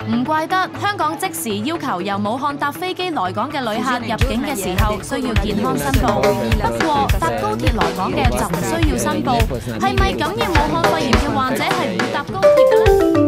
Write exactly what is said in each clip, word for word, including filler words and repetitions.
唔怪得香港即時要求由武漢搭飛機來港嘅旅客入境嘅時候需要健康申報，不過搭高鐵來港嘅就唔需要申報。係咪感染武漢肺炎嘅患者係唔會搭高鐵嘅呢？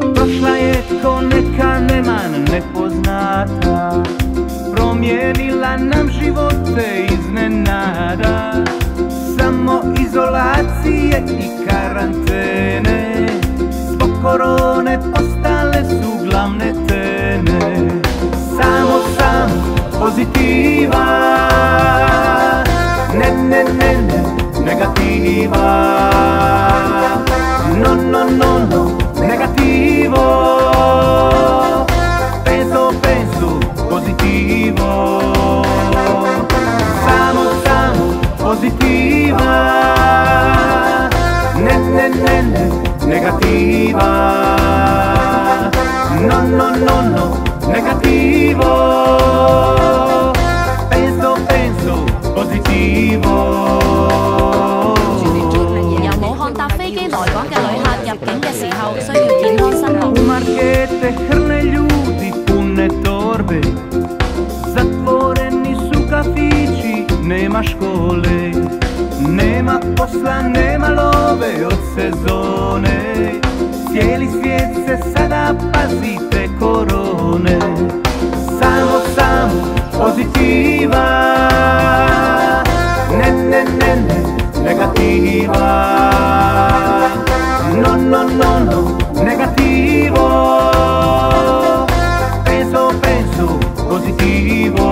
Promijenila nam živote iznenada, samo izolacije i karantene, zbog korone postale su glavne teme. Samo, samo pozitiva, ne, ne, ne, ne, negativa. No, no, no, no, negativo. Penso, penso, positivo. Samo, samo pozitiva. Ne, ne, ne, ne, negativa. No, no, no, no, negativo. Penso, penso, positivo. 由武漢搭飛機來港嘅旅客入境嘅時候需要健康申報。 U markete hrne ljudi pune torbe, zatvoreni su kafići, nema škole, nema posla, nema love od sezone. Cijeli svijet se sada pazite korone. Samo, samo pozitiva, ne, ne, ne, ne, negativa. No, no, no, no, negativo. Penso, penso, positivo.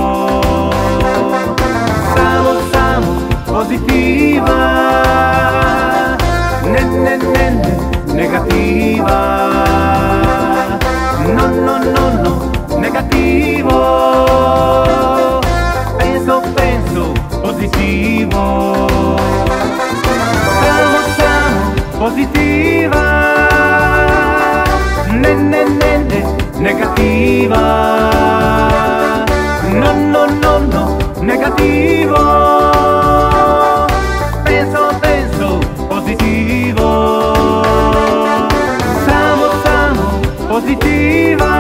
Samo, samo positiva. Ne, ne, ne, ne, negativa. No, no, no, no, negativo. Penso, penso, positivo. Samo, samo positiva. Ne, ne, ne, ne, negativa. No, no, no, no, negativo. Penso, penso, positivo. Samo, samo positiva.